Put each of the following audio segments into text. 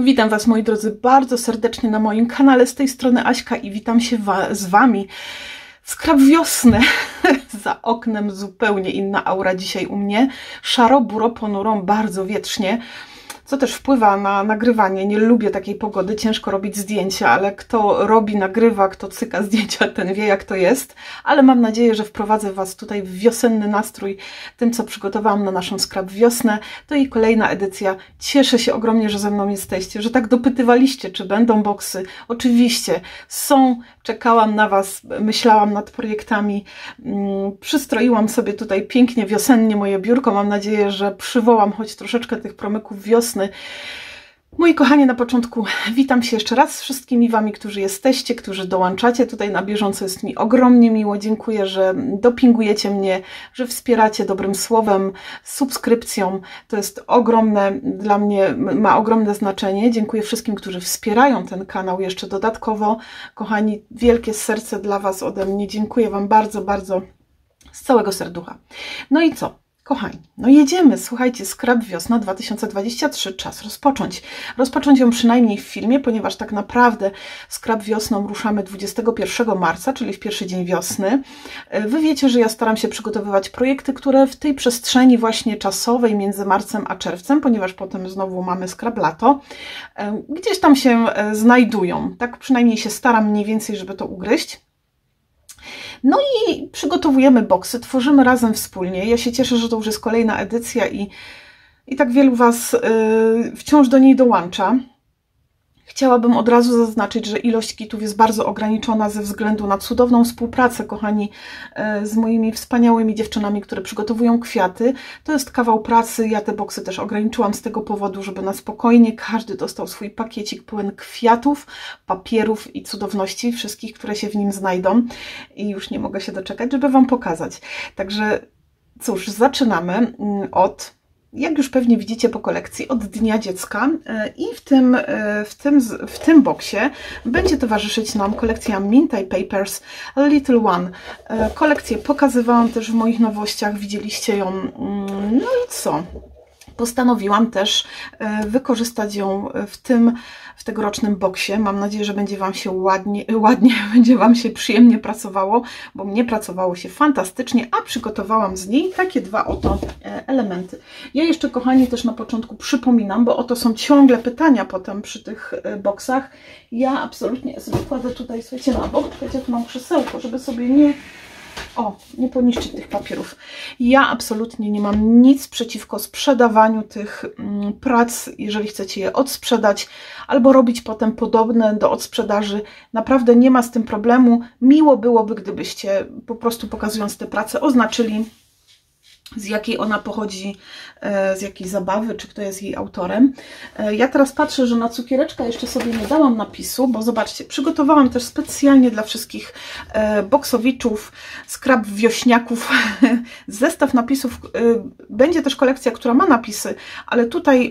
Witam Was, moi drodzy, bardzo serdecznie na moim kanale. Z tej strony Aśka i witam się z Wami. Skrap wiosny. Za oknem zupełnie inna aura dzisiaj u mnie. Szaro, buro, ponuro, bardzo wietrznie. Co też wpływa na nagrywanie. Nie lubię takiej pogody, ciężko robić zdjęcia, ale kto robi, nagrywa, kto cyka zdjęcia, ten wie, jak to jest. Ale mam nadzieję, że wprowadzę Was tutaj w wiosenny nastrój tym, co przygotowałam na naszą skrap wiosnę. To i kolejna edycja. Cieszę się ogromnie, że ze mną jesteście, że tak dopytywaliście, czy będą boksy. Oczywiście są, czekałam na Was, myślałam nad projektami. Przystroiłam sobie tutaj pięknie, wiosennie moje biurko. Mam nadzieję, że przywołam choć troszeczkę tych promyków wiosny. Moi kochani, na początku witam się jeszcze raz z wszystkimi Wami, którzy jesteście, którzy dołączacie tutaj na bieżąco. Jest mi ogromnie miło. Dziękuję, że dopingujecie mnie, że wspieracie dobrym słowem, subskrypcją. To jest ogromne, dla mnie ma ogromne znaczenie. Dziękuję wszystkim, którzy wspierają ten kanał jeszcze dodatkowo. Kochani, wielkie serce dla Was ode mnie. Dziękuję Wam bardzo, bardzo z całego serducha. No i co? Kochani, no jedziemy, słuchajcie, skrap wiosna 2023, czas rozpocząć. Rozpocząć ją przynajmniej w filmie, ponieważ tak naprawdę skrap wiosną ruszamy 21 marca, czyli w pierwszy dzień wiosny. Wy wiecie, że ja staram się przygotowywać projekty, które w tej przestrzeni właśnie czasowej między marcem a czerwcem, ponieważ potem znowu mamy skrap lato, gdzieś tam się znajdują. Tak przynajmniej się staram mniej więcej, żeby to ugryźć. No i przygotowujemy boksy, tworzymy razem wspólnie. Ja się cieszę, że to już jest kolejna edycja i tak wielu Was wciąż do niej dołącza. Chciałabym od razu zaznaczyć, że ilość kitów jest bardzo ograniczona ze względu na cudowną współpracę, kochani, z moimi wspaniałymi dziewczynami, które przygotowują kwiaty. To jest kawał pracy, ja te boksy też ograniczyłam z tego powodu, żeby na spokojnie każdy dostał swój pakiecik pełen kwiatów, papierów i cudowności, wszystkich, które się w nim znajdą. I już nie mogę się doczekać, żeby Wam pokazać. Także cóż, zaczynamy od... Jak już pewnie widzicie po kolekcji, od Dnia Dziecka i w tym boksie będzie towarzyszyć nam kolekcja Minty Papers Little One. Kolekcję pokazywałam też w moich nowościach, widzieliście ją. No i co? Postanowiłam też wykorzystać ją w tegorocznym boksie. Mam nadzieję, że będzie Wam się ładnie będzie Wam się przyjemnie pracowało, bo mnie pracowało się fantastycznie, a przygotowałam z niej takie dwa oto elementy. Ja jeszcze, kochani, też na początku przypominam, bo oto są ciągle pytania potem przy tych boksach. Ja absolutnie sobie kładę tutaj, słuchajcie, na bok, słuchajcie, tu mam krzesełko, żeby sobie nie poniszczyć tych papierów. Ja absolutnie nie mam nic przeciwko sprzedawaniu tych prac, jeżeli chcecie je odsprzedać, albo robić potem podobne do odsprzedaży. Naprawdę nie ma z tym problemu. Miło byłoby, gdybyście po prostu, pokazując te prace, oznaczyli, z jakiej ona pochodzi, z jakiej zabawy, czy kto jest jej autorem. Ja teraz patrzę, że na cukiereczka jeszcze sobie nie dałam napisu, bo zobaczcie, przygotowałam też specjalnie dla wszystkich boksowiczów, skrap wiośniaków zestaw napisów. Będzie też kolekcja, która ma napisy, ale tutaj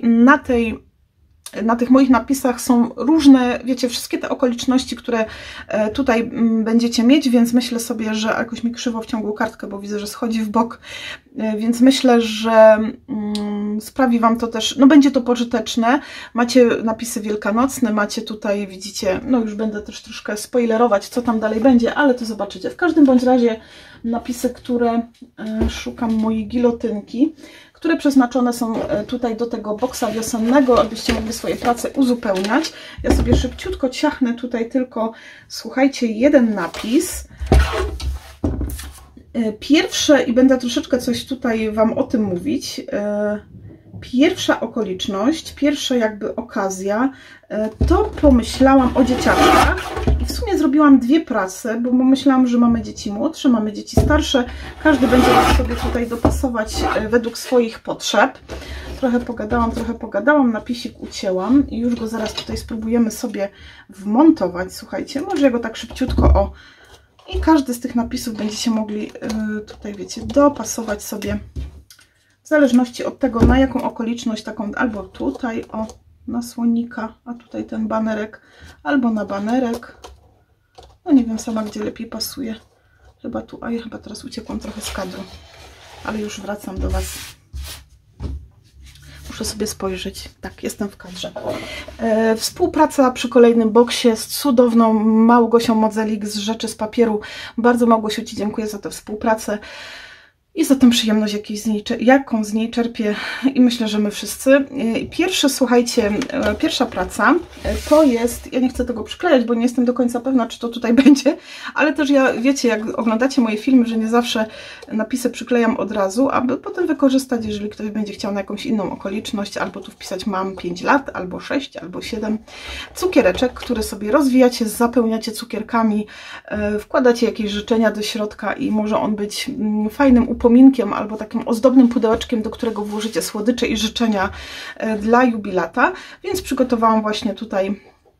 na tych moich napisach są różne, wiecie, wszystkie te okoliczności, które tutaj będziecie mieć, więc myślę sobie, że jakoś mi krzywo wciągło kartkę, bo widzę, że schodzi w bok, więc myślę, że sprawi Wam to też, no będzie to pożyteczne. Macie napisy wielkanocne, macie tutaj, widzicie, no już będę też troszkę spoilerować, co tam dalej będzie, ale to zobaczycie. W każdym bądź razie napisy, które szukam mojej gilotynki, które przeznaczone są tutaj do tego boksa wiosennego, abyście mogli swoje prace uzupełniać. Ja sobie szybciutko ciachnę tutaj tylko, słuchajcie, jeden napis. Pierwsze, i będę troszeczkę coś tutaj Wam o tym mówić, pierwsza okoliczność, pierwsza jakby okazja, to pomyślałam o dzieciaczkach i w sumie zrobiłam dwie prace, bo myślałam, że mamy dzieci młodsze, mamy dzieci starsze, każdy będzie mógł sobie tutaj dopasować według swoich potrzeb. Trochę pogadałam, napisik ucięłam i już go zaraz tutaj spróbujemy sobie wmontować, słuchajcie, może ja go tak szybciutko, i każdy z tych napisów będziecie mogli tutaj, wiecie, dopasować sobie w zależności od tego, na jaką okoliczność, taką albo tutaj, na słonika, a tutaj ten banerek, albo na banerek. No nie wiem sama, gdzie lepiej pasuje. Chyba tu, a ja chyba teraz uciekłam trochę z kadru, ale już wracam do Was. Muszę sobie spojrzeć. Tak, jestem w kadrze. Współpraca przy kolejnym boksie z cudowną Małgosią Modzelik z Rzeczy z Papieru. Bardzo Małgosiu Ci dziękuję za tę współpracę i za tę przyjemność, jaką z niej czerpię, i myślę, że my wszyscy. Słuchajcie, pierwsza praca to jest, ja nie chcę tego przyklejać, bo nie jestem do końca pewna, czy to tutaj będzie, ale też ja, wiecie, jak oglądacie moje filmy, że nie zawsze napisy przyklejam od razu, aby potem wykorzystać, jeżeli ktoś będzie chciał na jakąś inną okoliczność, albo tu wpisać mam 5 lat, albo 6, albo 7. Cukiereczek, który sobie rozwijacie, zapełniacie cukierkami, wkładacie jakieś życzenia do środka i może on być fajnym upominkiem albo takim ozdobnym pudełeczkiem, do którego włożycie słodycze i życzenia dla jubilata. Więc przygotowałam właśnie tutaj,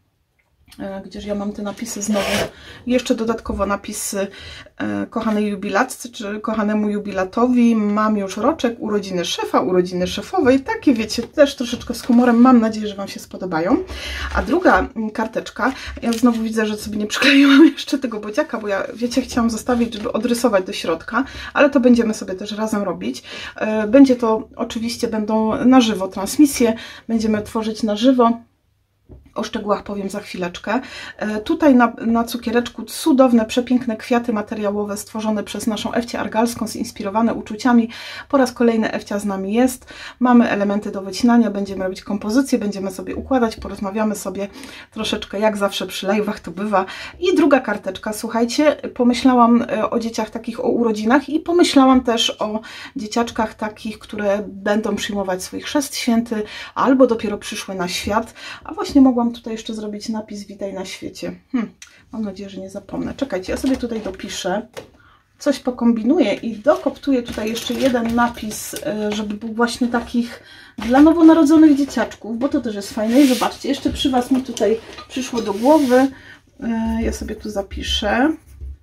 gdzież ja mam te napisy znowu, jeszcze dodatkowo napisy kochanej jubilatce, czy kochanemu jubilatowi. Mam już roczek, urodziny szefa, urodziny szefowej. Takie, wiecie, też troszeczkę z humorem. Mam nadzieję, że Wam się spodobają. A druga karteczka, ja znowu widzę, że sobie nie przykleiłam jeszcze tego bodziaka, bo ja, wiecie, chciałam zostawić, żeby odrysować do środka, ale to będziemy sobie też razem robić. Będzie to, oczywiście będą na żywo transmisje, będziemy tworzyć na żywo. O szczegółach powiem za chwileczkę. Tutaj na cukiereczku cudowne, przepiękne kwiaty materiałowe stworzone przez naszą Ewcię Argalską, zinspirowane uczuciami. Po raz kolejny Ewcia z nami jest. Mamy elementy do wycinania, będziemy robić kompozycję, będziemy sobie układać, porozmawiamy sobie troszeczkę, jak zawsze przy live'ach to bywa. I druga karteczka, słuchajcie, pomyślałam o dzieciach takich, o urodzinach i pomyślałam też o dzieciaczkach takich, które będą przyjmować swój chrzest święty albo dopiero przyszły na świat, a właśnie mogłam tutaj jeszcze zrobić napis Witaj na świecie. Mam nadzieję, że nie zapomnę. Czekajcie, ja sobie tutaj dopiszę, coś pokombinuję i dokoptuję tutaj jeszcze jeden napis, żeby był właśnie takich dla nowonarodzonych dzieciaczków, bo to też jest fajne. I zobaczcie, jeszcze przy Was mi tutaj przyszło do głowy. Ja sobie tu zapiszę.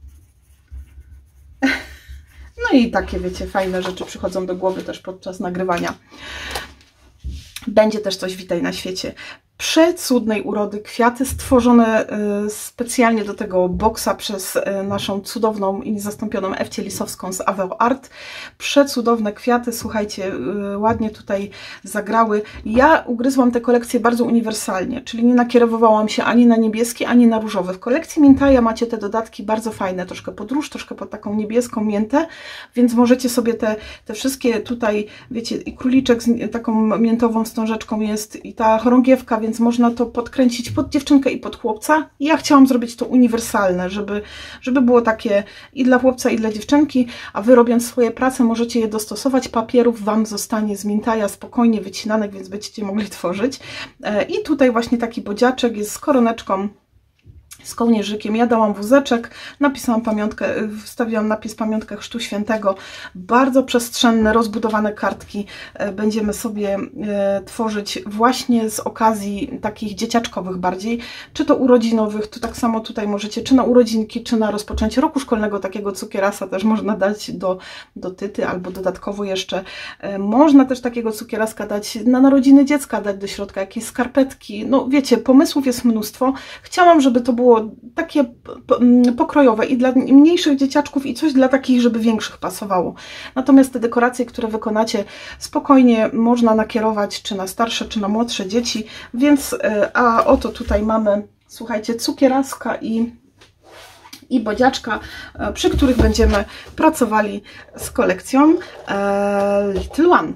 No i takie, wiecie, fajne rzeczy przychodzą do głowy też podczas nagrywania. Będzie też coś Witaj na świecie. Przecudnej urody kwiaty stworzone specjalnie do tego boksa przez naszą cudowną i niezastąpioną Ewcię Lisowską z Aveo Art. Przecudowne kwiaty, słuchajcie, ładnie tutaj zagrały. Ja ugryzłam tę kolekcję bardzo uniwersalnie, czyli nie nakierowałam się ani na niebieski, ani na różowy. W kolekcji Mintaja macie te dodatki bardzo fajne, troszkę pod róż, troszkę pod taką niebieską miętę, więc możecie sobie te wszystkie tutaj, wiecie, i króliczek z taką miętową wstążeczką jest, i ta chorągiewka, więc można to podkręcić pod dziewczynkę i pod chłopca. I ja chciałam zrobić to uniwersalne, żeby było takie i dla chłopca, i dla dziewczynki, a Wy, robiąc swoje prace, możecie je dostosować. Papierów Wam zostanie z Mintaja spokojnie wycinanych, więc będziecie mogli tworzyć. I tutaj właśnie taki bodziaczek jest z koroneczką, z kołnierzykiem. Ja dałam wózeczek, napisałam pamiątkę, wstawiłam napis pamiątkę Chrztu Świętego. Bardzo przestrzenne, rozbudowane kartki będziemy sobie tworzyć właśnie z okazji takich dzieciaczkowych bardziej, czy to urodzinowych, to tak samo tutaj możecie, czy na urodzinki, czy na rozpoczęcie roku szkolnego, takiego cukierasa też można dać do tyty, albo dodatkowo jeszcze można też takiego cukieraska dać na narodziny dziecka, dać do środka jakieś skarpetki. No wiecie, pomysłów jest mnóstwo. Chciałam, żeby to było takie pokrojowe i dla mniejszych dzieciaczków, i coś dla takich, żeby większych pasowało. Natomiast te dekoracje, które wykonacie, spokojnie można nakierować czy na starsze, czy na młodsze dzieci, więc a oto tutaj mamy, słuchajcie, cukieraska i bodziaczka, przy których będziemy pracowali z kolekcją Little One.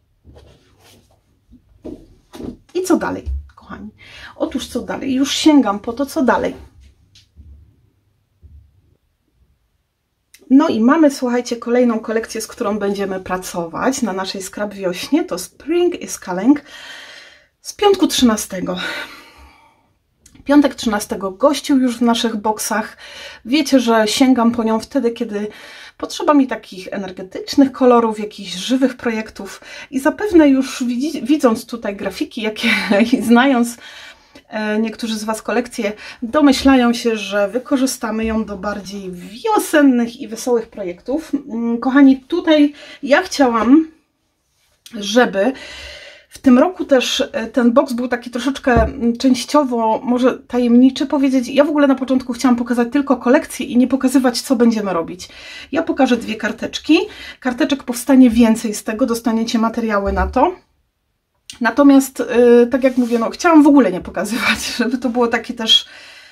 I co dalej, kochani? Otóż co dalej? Już sięgam po to, co dalej. No i mamy, słuchajcie, kolejną kolekcję, z którą będziemy pracować na naszej Scrap Wiośnie. To Spring is Calling z piątku 13. Piątek 13 gościł już w naszych boksach. Wiecie, że sięgam po nią wtedy, kiedy potrzeba mi takich energetycznych kolorów, jakichś żywych projektów. I zapewne już widząc tutaj grafiki, jakie i znając niektórzy z Was kolekcje, domyślają się, że wykorzystamy ją do bardziej wiosennych i wesołych projektów. Kochani, tutaj ja chciałam, żeby w tym roku też ten boks był taki troszeczkę częściowo, może tajemniczy powiedzieć. Ja w ogóle na początku chciałam pokazać tylko kolekcję i nie pokazywać, co będziemy robić. Ja pokażę dwie karteczki. Karteczek powstanie więcej z tego, dostaniecie materiały na to. Natomiast, tak jak mówię, no, chciałam w ogóle nie pokazywać, żeby to było takie też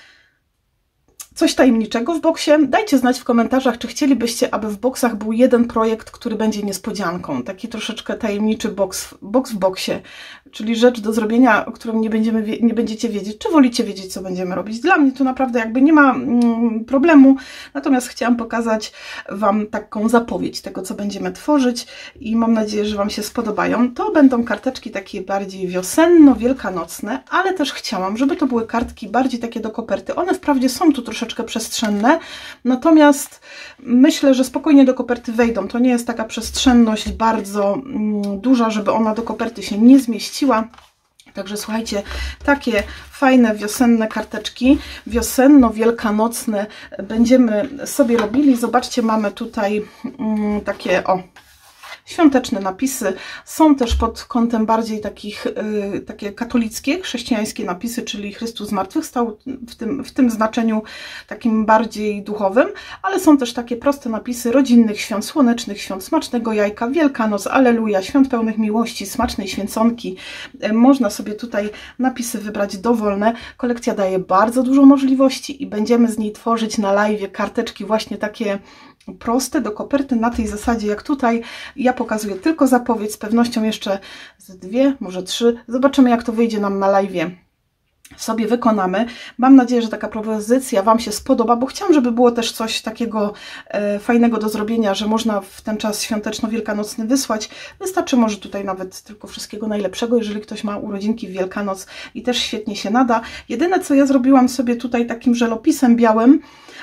coś tajemniczego w boksie. Dajcie znać w komentarzach, czy chcielibyście, aby w boksach był jeden projekt, który będzie niespodzianką. Taki troszeczkę tajemniczy boks w boksie, czyli rzecz do zrobienia, o którym nie będziecie wiedzieć. Czy wolicie wiedzieć, co będziemy robić? Dla mnie to naprawdę jakby nie ma problemu. Natomiast chciałam pokazać Wam taką zapowiedź tego, co będziemy tworzyć i mam nadzieję, że Wam się spodobają. To będą karteczki takie bardziej wiosenno-wielkanocne, ale też chciałam, żeby to były kartki bardziej takie do koperty. One wprawdzie są tu troszeczkę przestrzenne, natomiast myślę, że spokojnie do koperty wejdą. To nie jest taka przestrzenność bardzo duża, żeby ona do koperty się nie zmieściła. Także słuchajcie, takie fajne wiosenne karteczki, wiosenno-wielkanocne będziemy sobie robili. Zobaczcie, mamy tutaj takie świąteczne napisy. Są też pod kątem bardziej takie katolickie, chrześcijańskie napisy, czyli Chrystus zmartwychwstał w tym znaczeniu takim bardziej duchowym, ale są też takie proste napisy rodzinnych świąt, słonecznych świąt, smacznego jajka, Wielkanoc, Alleluja, świąt pełnych miłości, smacznej święconki. Można sobie tutaj napisy wybrać dowolne. Kolekcja daje bardzo dużo możliwości i będziemy z niej tworzyć na live karteczki właśnie takie proste do koperty na tej zasadzie jak tutaj. Ja pokazuję tylko zapowiedź, z pewnością jeszcze z 2, może 3. Zobaczymy, jak to wyjdzie nam na live. Sobie wykonamy. Mam nadzieję, że taka propozycja Wam się spodoba, bo chciałam, żeby było też coś takiego fajnego do zrobienia, że można w ten czas świąteczno-wielkanocny wysłać. Wystarczy może tutaj nawet tylko wszystkiego najlepszego, jeżeli ktoś ma urodzinki w Wielkanoc i też świetnie się nada. Jedyne, co ja zrobiłam sobie tutaj takim żelopisem białym,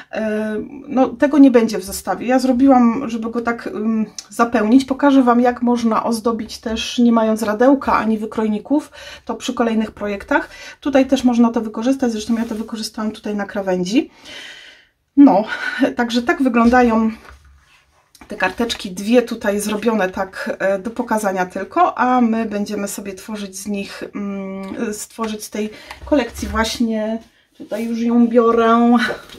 no tego nie będzie w zestawie. Ja zrobiłam, żeby go tak zapełnić. Pokażę Wam, jak można ozdobić też nie mając radełka ani wykrojników, to przy kolejnych projektach. Tutaj też można to wykorzystać, zresztą ja to wykorzystałam tutaj na krawędzi. No, także tak wyglądają te karteczki, 2 tutaj zrobione tak do pokazania tylko, a my będziemy sobie tworzyć z nich, stworzyć z tej kolekcji właśnie, tutaj już ją biorę,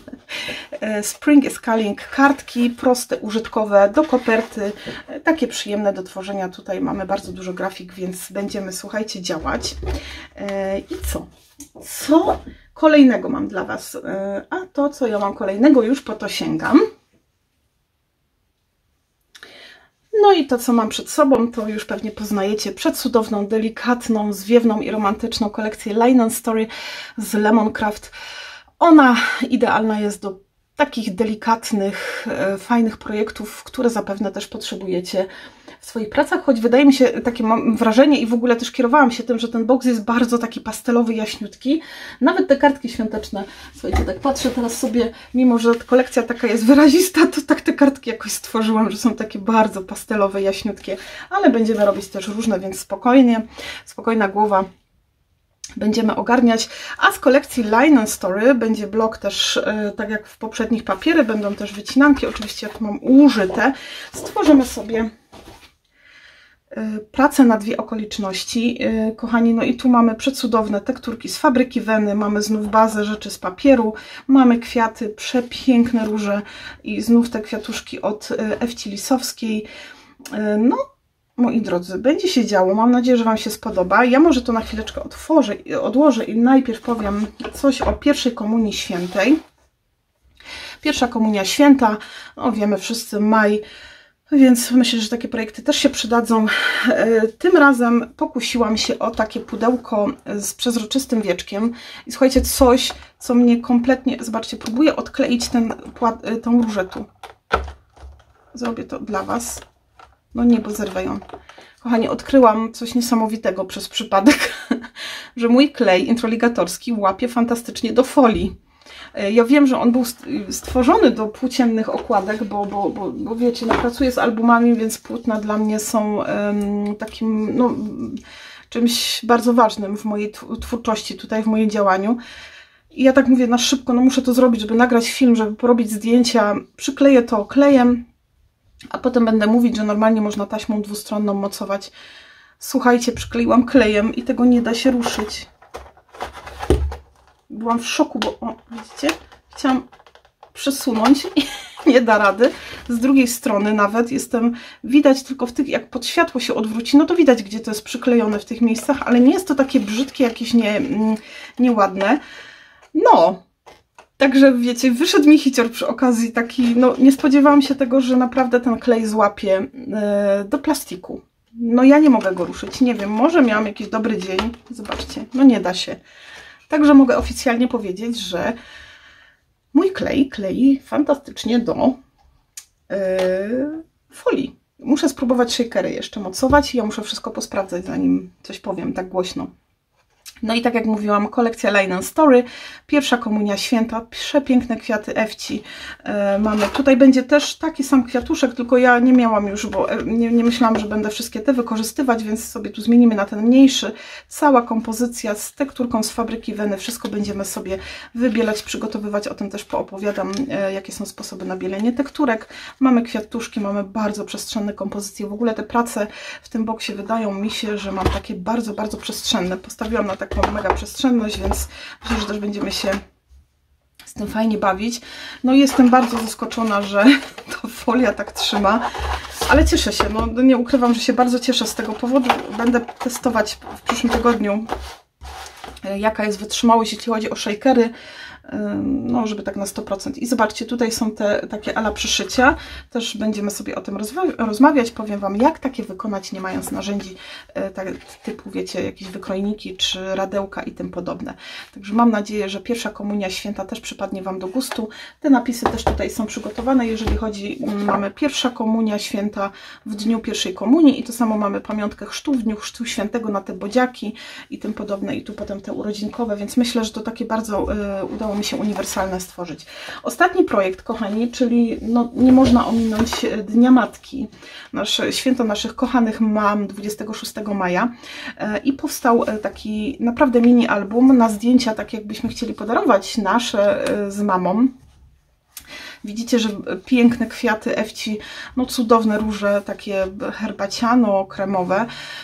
Spring is Calling, kartki proste, użytkowe, do koperty, takie przyjemne do tworzenia. Tutaj mamy bardzo dużo grafik, więc będziemy, słuchajcie, działać. I co kolejnego mam dla Was? A to, co ja mam kolejnego, już po to sięgam. No i to, co mam przed sobą, to już pewnie poznajecie. Przecudowną, delikatną, zwiewną i romantyczną kolekcję Line & Story z Lemoncraft. Ona idealna jest do takich delikatnych, fajnych projektów, które zapewne też potrzebujecie w swoich pracach, choć wydaje mi się, takie mam wrażenie i w ogóle też kierowałam się tym, że ten boks jest bardzo taki pastelowy, jaśniutki. Nawet te kartki świąteczne, słuchajcie, tak patrzę teraz sobie, mimo że kolekcja taka jest wyrazista, to tak te kartki jakoś stworzyłam, że są takie bardzo pastelowe, jaśniutkie, ale będziemy robić też różne, więc spokojnie, spokojna głowa. Będziemy ogarniać, a z kolekcji Line & Story będzie blok też, tak jak w poprzednich, papiery, będą też wycinanki, oczywiście ja tu mam użyte. Stworzymy sobie pracę na 2 okoliczności, kochani. No i tu mamy przecudowne tekturki z fabryki Weny, mamy znów bazę rzeczy z papieru, mamy kwiaty, przepiękne róże i znów te kwiatuszki od Ewci Lisowskiej. No, moi drodzy, będzie się działo. Mam nadzieję, że Wam się spodoba. Ja może to na chwileczkę odłożę i najpierw powiem coś o pierwszej komunii świętej. Pierwsza komunia święta, no wiemy wszyscy, maj, więc myślę, że takie projekty też się przydadzą. Tym razem pokusiłam się o takie pudełko z przezroczystym wieczkiem. I słuchajcie, coś, co mnie kompletnie... Zobaczcie, próbuję odkleić tą różę tu. Zrobię to dla Was. No nie, bo zerwę ją. Kochani, odkryłam coś niesamowitego przez przypadek, że mój klej introligatorski łapie fantastycznie do folii. Ja wiem, że on był stworzony do płóciennych okładek, bo wiecie, no, pracuję z albumami, więc płótna dla mnie są takim, no, czymś bardzo ważnym w mojej twórczości, tutaj w moim działaniu. I ja tak mówię na szybko, no muszę to zrobić, żeby nagrać film, żeby porobić zdjęcia, przykleję to klejem, a potem będę mówić, że normalnie można taśmą dwustronną mocować. Słuchajcie, przykleiłam klejem i tego nie da się ruszyć. Byłam w szoku, bo o, widzicie? Chciałam przesunąć nie da rady. Z drugiej strony nawet widać tylko w tych, jak pod światło się odwróci, no to widać, gdzie to jest przyklejone w tych miejscach, ale nie jest to takie brzydkie, jakieś nieładne. No, także wiecie, wyszedł mi hicior przy okazji taki, no nie spodziewałam się tego, że naprawdę ten klej złapie do plastiku. No ja nie mogę go ruszyć, nie wiem, może miałam jakiś dobry dzień, zobaczcie, no nie da się. Także mogę oficjalnie powiedzieć, że mój klej klei fantastycznie do folii. Muszę spróbować shakery jeszcze mocować i ja muszę wszystko posprawdzać, zanim coś powiem tak głośno. No i tak jak mówiłam, kolekcja Line & Story, pierwsza komunia święta, przepiękne kwiaty Ewci mamy. Tutaj będzie też taki sam kwiatuszek, tylko ja nie miałam już, bo nie myślałam, że będę wszystkie te wykorzystywać, więc sobie tu zmienimy na ten mniejszy. Cała kompozycja z tekturką z fabryki Weny, wszystko będziemy sobie wybielać, przygotowywać, o tym też poopowiadam, jakie są sposoby na bielenie tekturek. Mamy kwiatuszki, mamy bardzo przestrzenne kompozycje. W ogóle te prace w tym boksie wydają mi się, że mam takie bardzo, bardzo przestrzenne. Postawiłam na taką mega przestrzenność, więc myślę, że też będziemy się z tym fajnie bawić. No i jestem bardzo zaskoczona, że to folia tak trzyma, ale cieszę się, no nie ukrywam, że się bardzo cieszę z tego powodu. Będę testować w przyszłym tygodniu, jaka jest wytrzymałość, jeśli chodzi o shakery, no żeby tak na 100%. I zobaczcie, tutaj są te takie ala przyszycia, też będziemy sobie o tym rozmawiać, powiem Wam, jak takie wykonać, nie mając narzędzi typu, wiecie, jakieś wykrojniki czy radełka i tym podobne. Także mam nadzieję, że pierwsza komunia święta też przypadnie Wam do gustu. Te napisy też tutaj są przygotowane, jeżeli chodzi, mamy pierwsza komunia święta w dniu pierwszej komunii i to samo mamy pamiątkę chrztu w dniu chrztu świętego na te bodziaki i tym podobne i tu potem te urodzinkowe, więc myślę, że to takie bardzo udało mi się uniwersalne stworzyć. Ostatni projekt, kochani, czyli no, nie można ominąć Dnia Matki. Święto naszych kochanych mam 26 maja i powstał taki naprawdę mini album na zdjęcia, tak jakbyśmy chcieli podarować nasze z mamą. Widzicie, że piękne kwiaty Ewci, no cudowne róże, takie herbaciano-kremowe.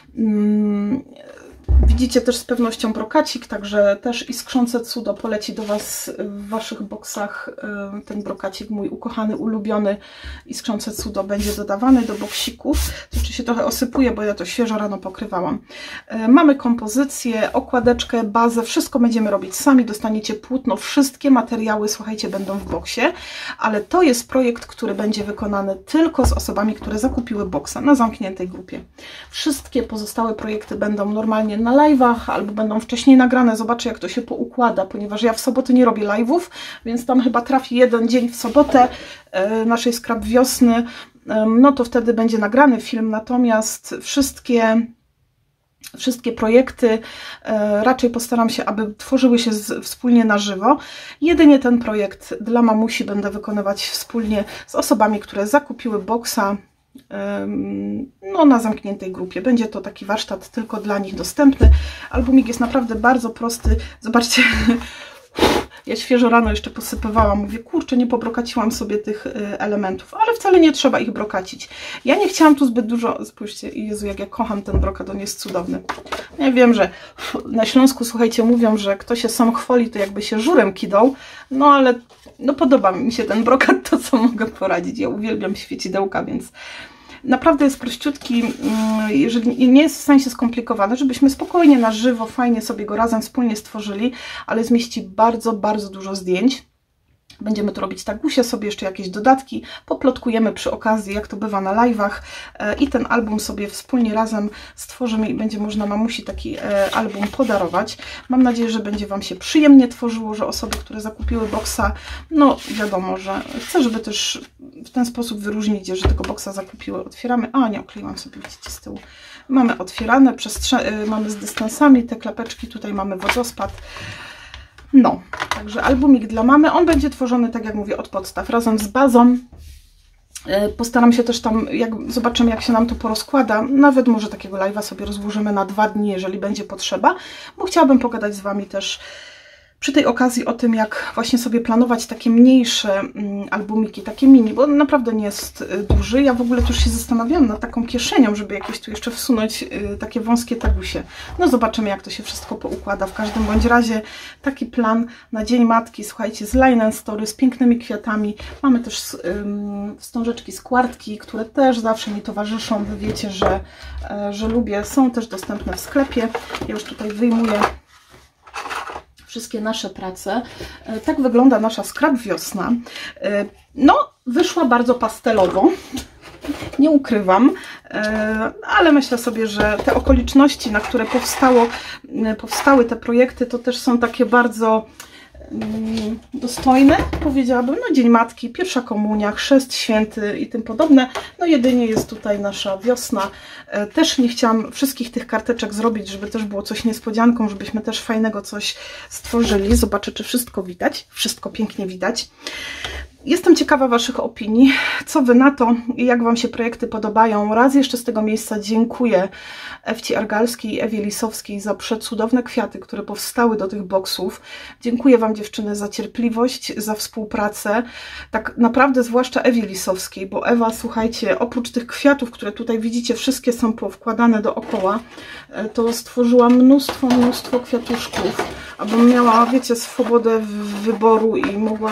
Widzicie też z pewnością brokacik, także też iskrzące cudo poleci do Was w Waszych boksach. Ten brokacik, mój ukochany, ulubiony iskrzące cudo, będzie dodawany do boksików. To jeszcze się trochę osypuje, bo ja to świeżo rano pokrywałam. Mamy kompozycję, okładeczkę, bazę, wszystko będziemy robić sami. Dostaniecie płótno, wszystkie materiały, słuchajcie, będą w boksie, ale to jest projekt, który będzie wykonany tylko z osobami, które zakupiły boksa na zamkniętej grupie. Wszystkie pozostałe projekty będą normalnie na live'ach albo będą wcześniej nagrane. Zobaczę, jak to się poukłada, ponieważ ja w sobotę nie robię live'ów, więc tam chyba trafi jeden dzień w sobotę naszej scrap wiosny, no to wtedy będzie nagrany film, natomiast wszystkie projekty raczej postaram się, aby tworzyły się wspólnie na żywo. Jedynie ten projekt dla mamusi będę wykonywać wspólnie z osobami, które zakupiły boksa, no, na zamkniętej grupie. Będzie to taki warsztat tylko dla nich dostępny. Albumik jest naprawdę bardzo prosty. Zobaczcie, ja świeżo rano jeszcze posypywałam. Mówię, kurczę, nie pobrokaciłam sobie tych elementów, ale wcale nie trzeba ich brokacić. Ja nie chciałam tu zbyt dużo... Spójrzcie, Jezu, jak ja kocham ten brokat, on jest cudowny. Ja wiem, że na Śląsku, słuchajcie, mówią, że kto się sam chwali, to jakby się żurem kidał, no ale no podoba mi się ten brokat, to co mogę poradzić. Ja uwielbiam świecidełka, więc naprawdę jest prościutki, jeżeli nie jest w sensie skomplikowany, żebyśmy spokojnie na żywo, fajnie sobie go razem wspólnie stworzyli, ale zmieści bardzo, bardzo dużo zdjęć. Będziemy tu robić tagusie, sobie jeszcze jakieś dodatki, poplotkujemy przy okazji, jak to bywa na live'ach i ten album sobie wspólnie razem stworzymy i będzie można mamusi taki album podarować. Mam nadzieję, że będzie Wam się przyjemnie tworzyło, że osoby, które zakupiły boksa, no wiadomo, że chcę, żeby też w ten sposób wyróżnić, że tego boksa zakupiły. Otwieramy, a nie, okleiłam sobie, widzicie, z tyłu. Mamy otwierane, mamy z dystansami te klapeczki, tutaj mamy wodospad. No, także albumik dla mamy, on będzie tworzony, tak jak mówię, od podstaw, razem z bazą. Postaram się też tam, zobaczymy, jak się nam to porozkłada, nawet może takiego live'a sobie rozłożymy na 2 dni, jeżeli będzie potrzeba, bo chciałabym pogadać z Wami też przy tej okazji o tym, jak właśnie sobie planować takie mniejsze albumiki, takie mini, bo on naprawdę nie jest duży. Ja w ogóle też się zastanawiałam nad taką kieszenią, żeby jakieś tu jeszcze wsunąć takie wąskie tagusie. No zobaczymy, jak to się wszystko poukłada. W każdym bądź razie taki plan na Dzień Matki, słuchajcie, z line and story, z pięknymi kwiatami. Mamy też wstążeczki z kwartki, które też zawsze mi towarzyszą. Wy wiecie, że lubię. Są też dostępne w sklepie. Ja już tutaj wyjmuję wszystkie nasze prace. Tak wygląda nasza scrap wiosna. No, wyszła bardzo pastelowo, nie ukrywam, ale myślę sobie, że te okoliczności, na które powstały te projekty, to też są takie bardzo dostojne, powiedziałabym. No, Dzień Matki, pierwsza komunia, chrzest święty i tym podobne. No jedynie jest tutaj nasza wiosna. Też nie chciałam wszystkich tych karteczek zrobić, żeby też było coś niespodzianką, żebyśmy też fajnego coś stworzyli. Zobaczę, czy wszystko widać. Wszystko pięknie widać. Jestem ciekawa Waszych opinii, co Wy na to i jak Wam się projekty podobają. Raz jeszcze z tego miejsca dziękuję Ewci Argalskiej i Ewie Lisowskiej za przecudowne kwiaty, które powstały do tych boksów. Dziękuję Wam, dziewczyny, za cierpliwość, za współpracę. Tak naprawdę zwłaszcza Ewie Lisowskiej, bo Ewa, słuchajcie, oprócz tych kwiatów, które tutaj widzicie, wszystkie są powkładane dookoła, to stworzyła mnóstwo kwiatuszków, abym miała, wiecie, swobodę wyboru i mogła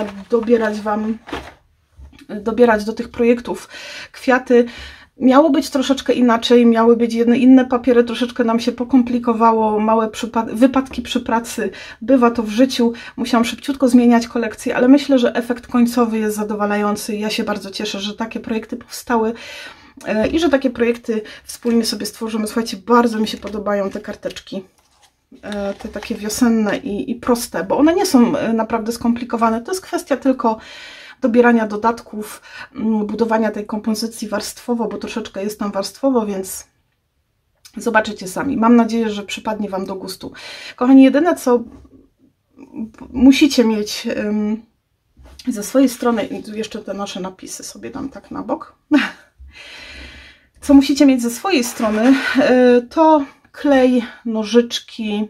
dobierać do tych projektów kwiaty. Miało być troszeczkę inaczej, miały być inne papiery, troszeczkę nam się pokomplikowało, małe wypadki przy pracy, bywa to w życiu, musiałam szybciutko zmieniać kolekcję, ale myślę, że efekt końcowy jest zadowalający i ja się bardzo cieszę, że takie projekty powstały i że takie projekty wspólnie sobie stworzymy. Słuchajcie, bardzo mi się podobają te karteczki. Te takie wiosenne i proste, bo one nie są naprawdę skomplikowane. To jest kwestia tylko dobierania dodatków, budowania tej kompozycji warstwowo, bo troszeczkę jest tam warstwowo, więc zobaczycie sami. Mam nadzieję, że przypadnie Wam do gustu. Kochani, jedyne co musicie mieć ze swojej strony, i tu jeszcze te nasze napisy sobie dam tak na bok, co musicie mieć ze swojej strony, to klej, nożyczki,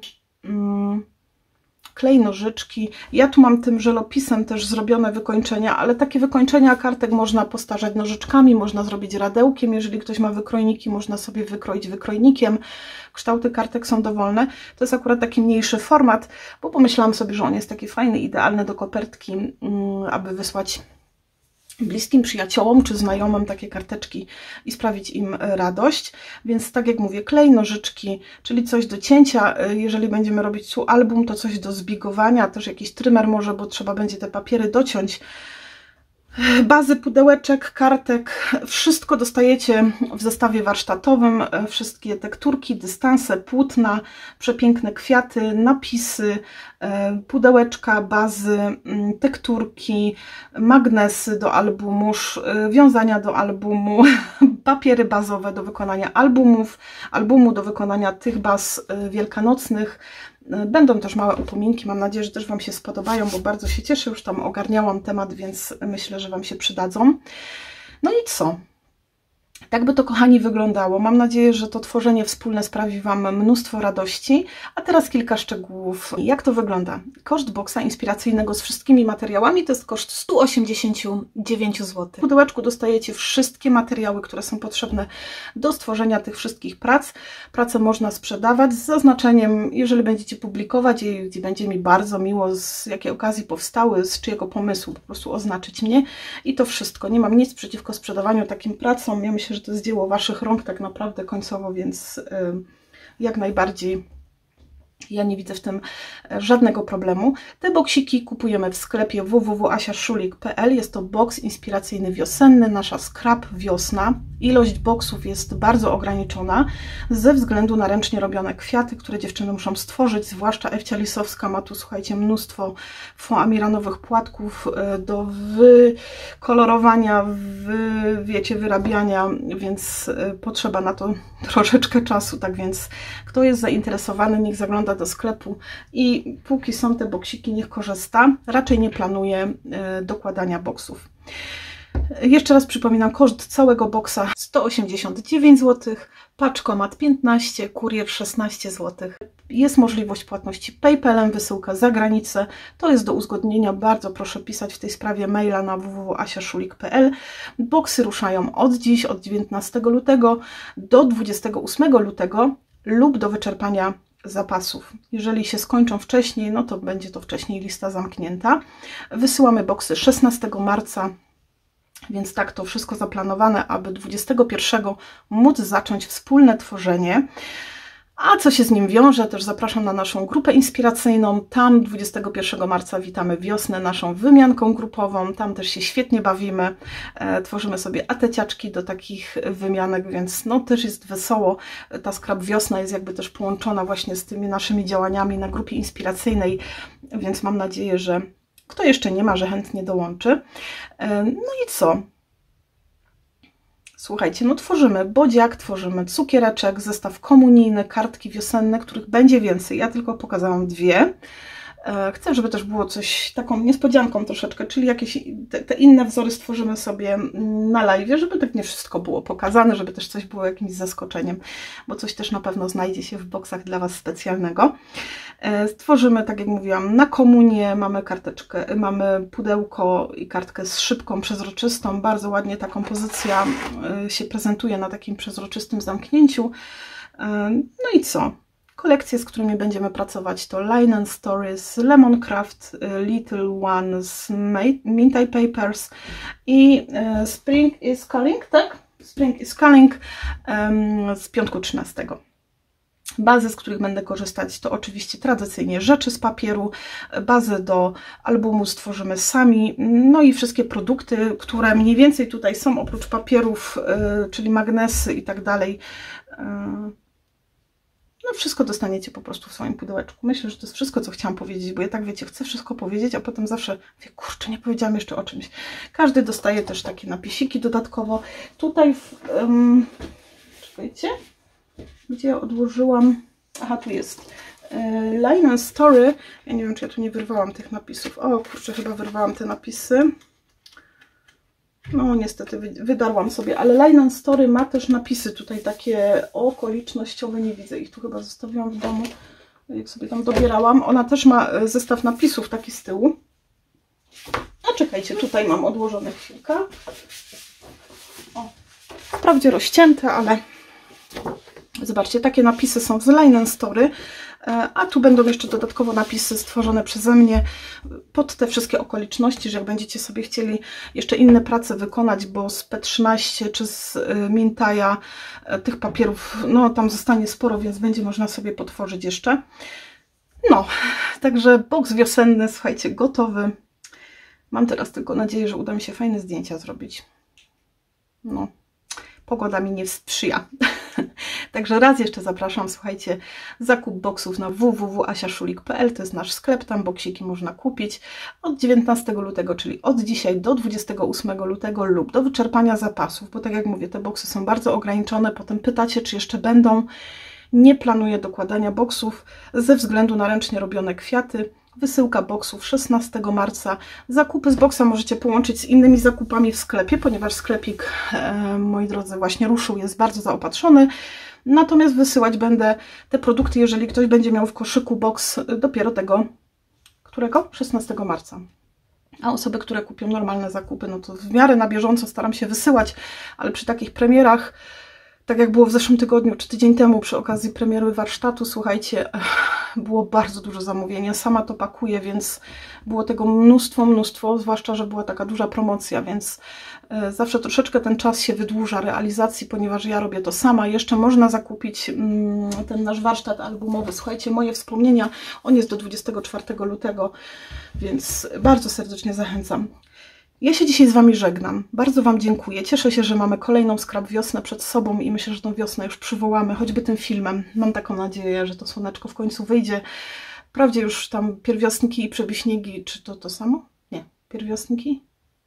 Ja tu mam tym żelopisem też zrobione wykończenia, ale takie wykończenia kartek można postarzać nożyczkami, można zrobić radełkiem, jeżeli ktoś ma wykrojniki, można sobie wykroić wykrojnikiem. Kształty kartek są dowolne. To jest akurat taki mniejszy format, bo pomyślałam sobie, że on jest taki fajny, idealny do kopertki, aby wysłać bliskim przyjaciołom czy znajomym takie karteczki i sprawić im radość. Więc tak jak mówię, klej, nożyczki, czyli coś do cięcia. Jeżeli będziemy robić tu album, to coś do zbigowania, też jakiś trymer może, bo trzeba będzie te papiery dociąć. Bazy, pudełeczek, kartek, wszystko dostajecie w zestawie warsztatowym, wszystkie tekturki, dystanse, płótna, przepiękne kwiaty, napisy, pudełeczka, bazy, tekturki, magnesy do albumu, wiązania do albumu, papiery bazowe do wykonania albumu do wykonania tych baz wielkanocnych. Będą też małe upominki, mam nadzieję, że też Wam się spodobają, bo bardzo się cieszę, już tam ogarniałam temat, więc myślę, że Wam się przydadzą. No i co? Tak by to, kochani, wyglądało. Mam nadzieję, że to tworzenie wspólne sprawi Wam mnóstwo radości. A teraz kilka szczegółów. Jak to wygląda? Koszt boksa inspiracyjnego z wszystkimi materiałami to jest koszt 189 zł. W pudełeczku dostajecie wszystkie materiały, które są potrzebne do stworzenia tych wszystkich prac. Prace można sprzedawać z zaznaczeniem, jeżeli będziecie publikować je, gdzie będzie mi bardzo miło, z jakiej okazji powstały, z czyjego pomysłu, po prostu oznaczyć mnie. I to wszystko. Nie mam nic przeciwko sprzedawaniu takim pracom. Ja myślę, że to jest dzieło Waszych rąk tak naprawdę końcowo, więc jak najbardziej ja nie widzę w tym żadnego problemu. Te boksiki kupujemy w sklepie www.asiaszulik.pl. Jest to boks inspiracyjny wiosenny, nasza scrap wiosna. Ilość boksów jest bardzo ograniczona ze względu na ręcznie robione kwiaty, które dziewczyny muszą stworzyć, zwłaszcza Ewcia Lisowska ma tu, słuchajcie, mnóstwo foamiranowych płatków do wykolorowania, wiecie, wyrabiania, więc potrzeba na to troszeczkę czasu, tak więc kto jest zainteresowany, niech zagląda do sklepu i póki są te boksiki, niech korzysta. Raczej nie planuję dokładania boksów. Jeszcze raz przypominam, koszt całego boksa 189 zł, paczkomat 15, kurier 16 zł. Jest możliwość płatności PayPalem, wysyłka za granicę. To jest do uzgodnienia. Bardzo proszę pisać w tej sprawie maila na www.asiaszulik.pl. Boksy ruszają od dziś, od 19 lutego do 28 lutego lub do wyczerpania zapasów. Jeżeli się skończą wcześniej, no to będzie to wcześniej lista zamknięta. Wysyłamy boksy 16 marca, więc tak to wszystko zaplanowane, aby 21 móc zacząć wspólne tworzenie. A co się z nim wiąże, też zapraszam na naszą grupę inspiracyjną. Tam 21 marca witamy wiosnę naszą wymianką grupową. Tam też się świetnie bawimy. Tworzymy sobie ateciaczki do takich wymianek, więc no też jest wesoło. Ta Scrap Wiosna jest jakby też połączona właśnie z tymi naszymi działaniami na grupie inspiracyjnej, więc mam nadzieję, że kto jeszcze nie ma, że chętnie dołączy. No i co? Słuchajcie, no tworzymy bodziak, tworzymy cukiereczek, zestaw komunijny, kartki wiosenne, których będzie więcej. Ja tylko pokazałam dwie. Chcę, żeby też było coś taką niespodzianką troszeczkę, czyli jakieś te inne wzory stworzymy sobie na live, żeby tak nie wszystko było pokazane, żeby też coś było jakimś zaskoczeniem, bo coś też na pewno znajdzie się w boksach dla Was specjalnego. Stworzymy, tak jak mówiłam, na komunię, mamy karteczkę, mamy pudełko i kartkę z szybką przezroczystą. Bardzo ładnie ta kompozycja się prezentuje na takim przezroczystym zamknięciu. No i co? Kolekcje, z którymi będziemy pracować, to Line & Stories, Lemoncraft, Little Ones, Minty Papers i Spring is Calling, tak? Spring is Calling z piątku 13. Bazy, z których będę korzystać, to oczywiście tradycyjnie rzeczy z papieru. Bazę do albumu stworzymy sami. No i wszystkie produkty, które mniej więcej tutaj są, oprócz papierów, czyli magnesy i tak dalej. No wszystko dostaniecie po prostu w swoim pudełeczku. Myślę, że to jest wszystko, co chciałam powiedzieć, bo ja tak wiecie, chcę wszystko powiedzieć, a potem zawsze mówię, kurczę, nie powiedziałam jeszcze o czymś. Każdy dostaje też takie napisiki dodatkowo. Tutaj, czekajcie, gdzie ja odłożyłam, aha, tu jest Line & Story. Ja nie wiem, czy ja tu nie wyrwałam tych napisów. O kurczę, chyba wyrwałam te napisy. No niestety wydarłam sobie, ale Line & Story ma też napisy tutaj takie okolicznościowe, nie widzę ich, tu chyba zostawiłam w domu, jak sobie tam dobierałam. Ona też ma zestaw napisów taki z tyłu. A czekajcie, tutaj mam odłożone chwilkę. O, wprawdzie rozcięte, ale zobaczcie, takie napisy są z Line & Story. A tu będą jeszcze dodatkowo napisy stworzone przeze mnie pod te wszystkie okoliczności, że jak będziecie sobie chcieli jeszcze inne prace wykonać, bo z P13 czy z Mintaja tych papierów, no tam zostanie sporo, więc będzie można sobie potworzyć jeszcze. No, także boks wiosenny, słuchajcie, gotowy. Mam teraz tylko nadzieję, że uda mi się fajne zdjęcia zrobić. No, pogoda mi nie sprzyja. Także raz jeszcze zapraszam, słuchajcie, zakup boksów na www.asiaszulik.pl, to jest nasz sklep, tam boksiki można kupić od 19 lutego, czyli od dzisiaj do 28 lutego lub do wyczerpania zapasów, bo tak jak mówię, te boksy są bardzo ograniczone, potem pytacie, czy jeszcze będą. Nie planuję dokładania boksów ze względu na ręcznie robione kwiaty. Wysyłka boksów 16 marca. Zakupy z boksa możecie połączyć z innymi zakupami w sklepie, ponieważ sklepik, moi drodzy, właśnie ruszył, jest bardzo zaopatrzony. Natomiast wysyłać będę te produkty, jeżeli ktoś będzie miał w koszyku boks dopiero tego, którego? 16 marca. A osoby, które kupią normalne zakupy, no to w miarę na bieżąco staram się wysyłać, ale przy takich premierach, tak jak było w zeszłym tygodniu, czy tydzień temu przy okazji premiery warsztatu, słuchajcie, było bardzo dużo zamówienia. Sama to pakuję, więc było tego mnóstwo, zwłaszcza, że była taka duża promocja, więc zawsze troszeczkę ten czas się wydłuża realizacji, ponieważ ja robię to sama. Jeszcze można zakupić ten nasz warsztat albumowy. Słuchajcie, moje wspomnienia, on jest do 24 lutego, więc bardzo serdecznie zachęcam. Ja się dzisiaj z Wami żegnam. Bardzo Wam dziękuję. Cieszę się, że mamy kolejną Scrap Wiosnę przed sobą i myślę, że tą wiosnę już przywołamy, choćby tym filmem. Mam taką nadzieję, że to słoneczko w końcu wyjdzie. Wprawdzie już tam pierwiosnki i przebiśniegi, czy to samo? Nie, pierwiosnki?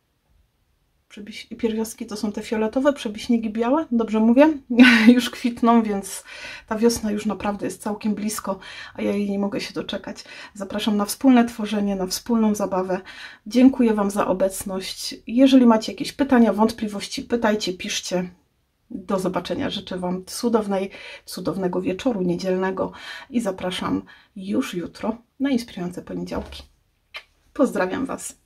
Pierwiostki to są te fioletowe, przebiśniegi białe, dobrze mówię? Już kwitną, więc ta wiosna już naprawdę jest całkiem blisko, a ja jej nie mogę się doczekać. Zapraszam na wspólne tworzenie, na wspólną zabawę. Dziękuję Wam za obecność. Jeżeli macie jakieś pytania, wątpliwości, pytajcie, piszcie. Do zobaczenia. Życzę Wam cudownego wieczoru niedzielnego i zapraszam już jutro na inspirujące poniedziałki. Pozdrawiam Was.